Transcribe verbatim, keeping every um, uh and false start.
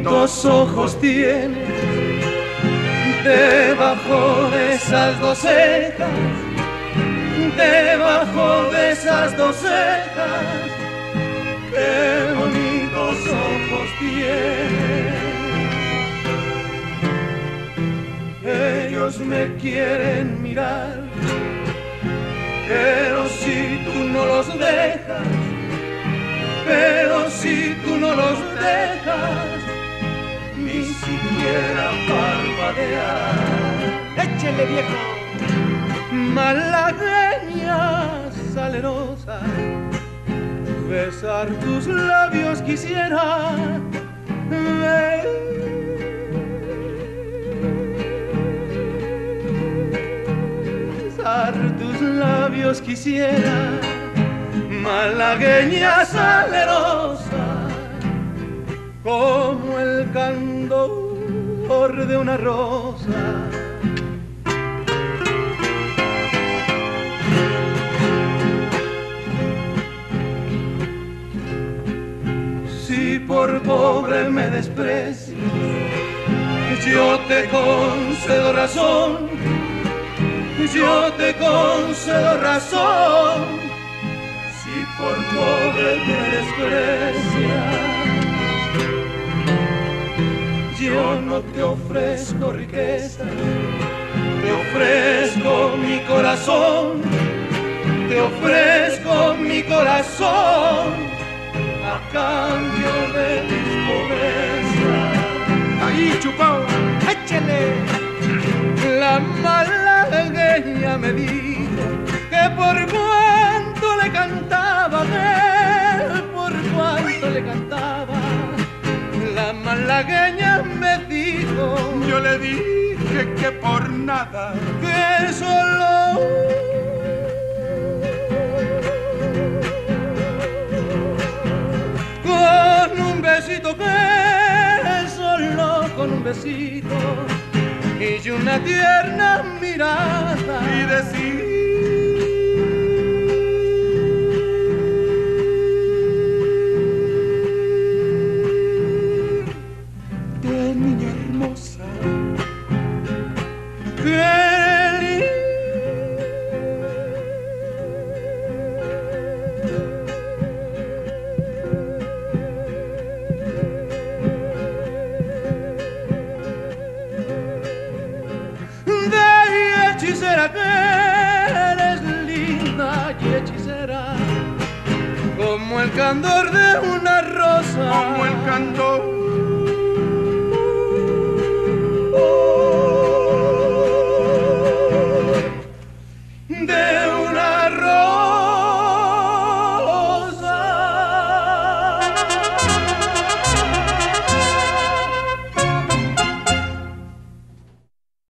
bonitos ojos tiene debajo de esas dos cejas, debajo de esas dos cejas, qué bonitos ojos tiene. Ellos me quieren mirar, pero si tú no los dejas, pero si tú no los dejas, ni siquiera parpadear. ¡Échele, viejo! Malagueña salerosa, besar tus labios quisiera, besar tus labios quisiera, malagueña salerosa, como el candor de una rosa. Si por pobre me desprecias, yo te concedo razón, yo te concedo razón. Si por pobre me desprecias, yo no te ofrezco riqueza, te ofrezco mi corazón, te ofrezco mi corazón a cambio de mis pobrezas. Ahí, chupao, échale. La malagueña me dijo que por cuánto le cantaba, que por cuánto le cantaba. La malagueña me dijo, yo le dije que por nada, que solo con un besito, que solo con un besito y una tierna mirada y decir qué niña hermosa, qué hechicera, que eres linda y hechicera, como el candor de una rosa, como el candor